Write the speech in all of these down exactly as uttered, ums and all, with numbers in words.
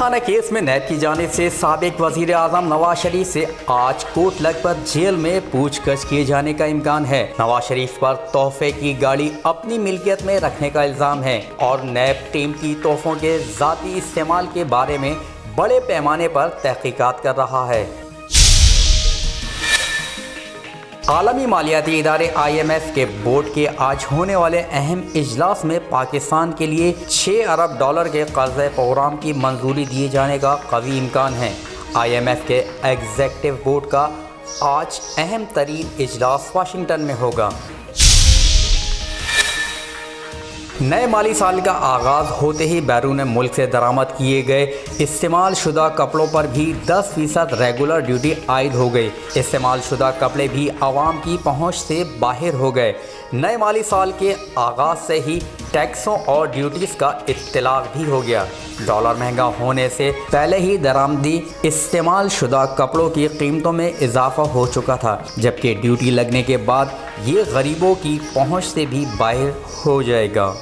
जुर्माना केस में नैब की जानिब से साबिक वजीर आजम नवाज शरीफ से आज कोर्ट लगभग जेल में पूछताछ किए जाने का इम्कान है। नवाज शरीफ पर तोहफे की गाड़ी अपनी मिल्कियत में रखने का इल्ज़ाम है और नैब टीम की तोहफों के ज़ाती इस्तेमाल के बारे में बड़े पैमाने पर तहकीकात कर रहा है। आलमी मालियाती इदारे आई एम एफ के बोर्ड के आज होने वाले अहम इजलास में पाकिस्तान के लिए छः अरब डॉलर के कर्ज़े प्रोग्राम की मंजूरी दिए जाने का कवी इम्कान है। आई एम एफ के एग्जीक्यूटिव बोर्ड का आज अहम तरीन इजलास वाशिंगटन में होगा। नए माली साल का आगाज़ होते ही बैरून मुल्क से दरामद किए गए इस्तेमाल शुदा कपड़ों पर भी दस फीसद रेगुलर ड्यूटी आयद हो गई। इस्तेमाल शुदा कपड़े भी आवाम की पहुंच से बाहर हो गए। नए माली साल के आगाज़ से ही टैक्सों और ड्यूटीज़ का इत्तलाक भी हो गया। डॉलर महंगा होने से पहले ही दरामदी इस्तेमाल शुदा कपड़ों की कीमतों में इजाफा हो चुका था, जबकि ड्यूटी लगने के बाद ये गरीबों की पहुंच से भी बाहर हो जाएगा।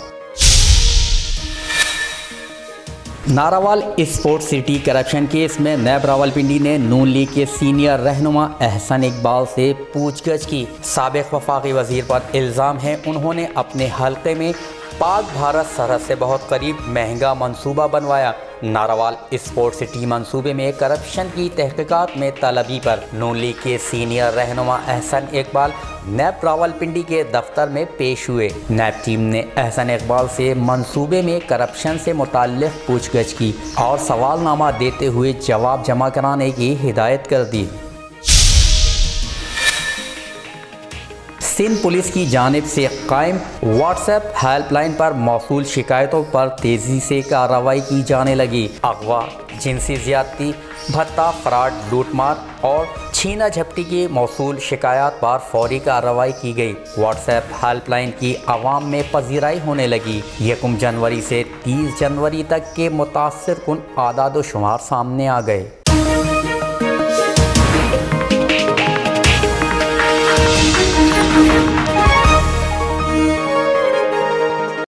Narowal sports city corruption case में नैब रावलपिंडी ने नून लीग के सीनियर रहनुमा एहसन इकबाल से पूछताछ की। साबिक वफाकी वजीर पर इल्ज़ाम है उन्होंने अपने हल्के में पाक भारत सरहद से बहुत करीब महंगा मंसूबा बनवाया। नारावाल स्पोर्ट्स सिटी मंसूबे में करप्शन की तहकीकात में तलबी पर नून लीग के सीनियर रहनुमा एहसन इकबाल नैब रावलपिंडी के दफ्तर में पेश हुए। नैब टीम ने एहसन इकबाल से मंसूबे में करप्शन से मुताल्लिक़ पूछताछ की और सवालनामा देते हुए जवाब जमा कराने की हिदायत कर दी। सिंध पुलिस की जानिब से कायम व्हाट्सएप हेल्पलाइन पर मौसूल शिकायतों पर तेज़ी से कार्रवाई की जाने लगी। अगवा, जिनसी ज़्यादती, भत्ता, फ्रॉड, लूटमार और छीना झपटी की मौसूल शिकायत पर फौरी कार्रवाई की गई। व्हाट्सएप हेल्पलाइन की आवाम में पजीराई होने लगी। यकम जनवरी से तीस जनवरी तक के मुतासिर कुन आदाद व शुमार सामने आ गए।